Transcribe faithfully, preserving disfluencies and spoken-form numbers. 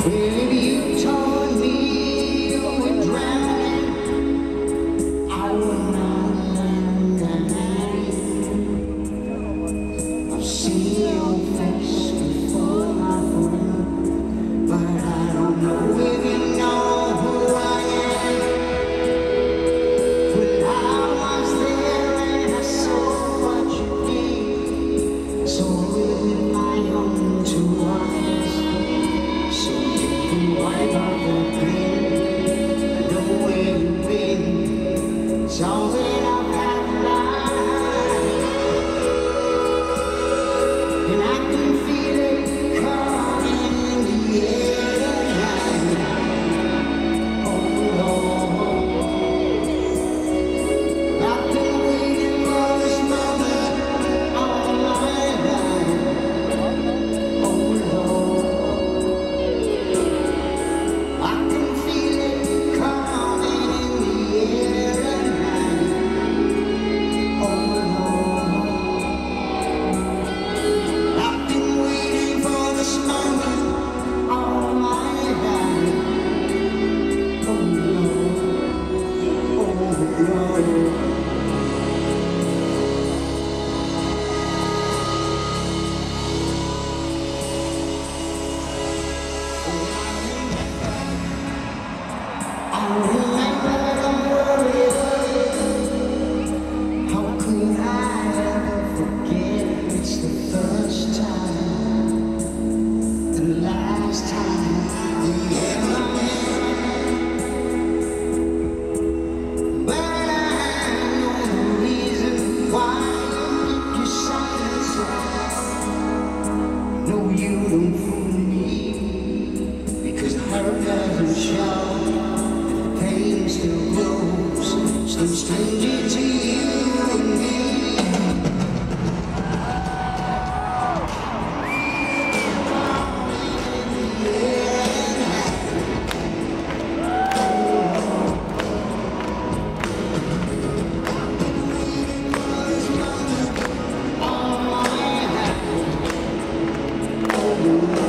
Baby, you told me you were drowning. I would not lend a hand. I've seen your face before, my friend, but I don't know if you know who I am. But I was there and I saw what you did. So with my own two eyes, so you can wipe out the pain. I know where you've been. It's all that I've had life, and I can feel it coming in the air tonight. Oh Lord, I've been waiting for this moment all my life. Oh Lord, I can feel it coming in the air tonight. Oh Lord, I've been waiting for this moment all my life. Oh Lord, oh Lord. I remember the worries. How could I ever forget? It's the first time, the last time we ever met. But I know the reason why you keep your silence. No, you don't fool me, because hurt doesn't show. Pain still grows, still stranger to you and me. All my life, oh